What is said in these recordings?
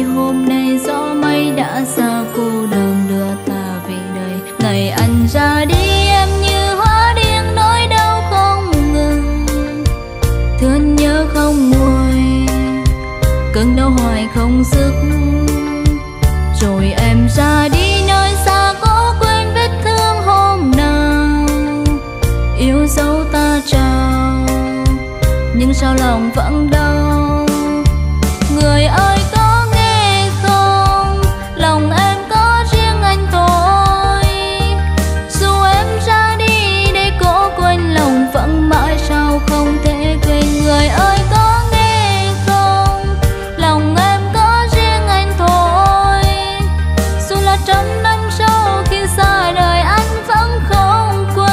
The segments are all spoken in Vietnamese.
hôm nay gió mây đã xa, cô đơn đưa ta về đây. Ngày anh ra đi em như hóa điên, nỗi đau không ngừng, thương nhớ không nguôi, cơn đau hoài không dứt. Rồi em ra đi nơi xa, có quên vết thương hôm nào yêu dấu ta trao, nhưng sao lòng vẫn đau. Người ơi có nghe không, lòng em có riêng anh thôi. Dù em ra đi để cố quên, lòng vẫn mãi sao không thể quên. Người ơi có nghe không, lòng em có riêng anh thôi. Dù là trăm năm sau khi xa đời, anh vẫn không quên.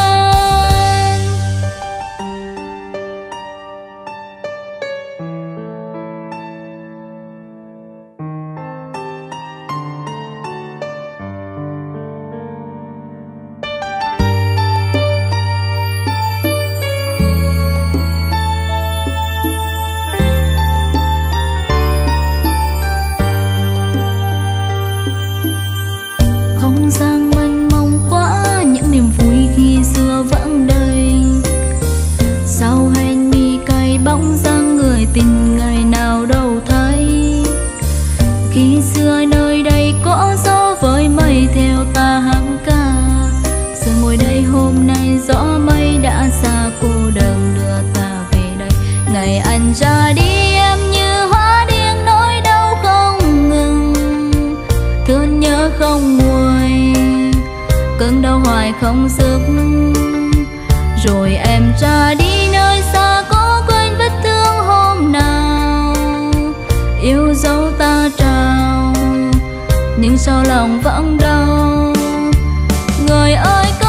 Không gian mênh mông quá, những niềm vui khi xưa vẫn đây. Sao hèn mi cay bóng dáng người tình ngày nào đâu thấy. Khi xưa nơi đây có gió với mây theo ta hát ca, giờ ngồi đây hôm nay gió mây đã xa, cô đơn đưa ta về đây. Ngày anh ra đi em như hóa điên, nỗi đau không ngừng, thương nhớ không nguôi, cơn đau hoài không dứt. Rồi em ra đi nơi xa, có quên vết thương hôm nào yêu dấu ta trao, nhưng sao lòng vẫn đau. Người ơi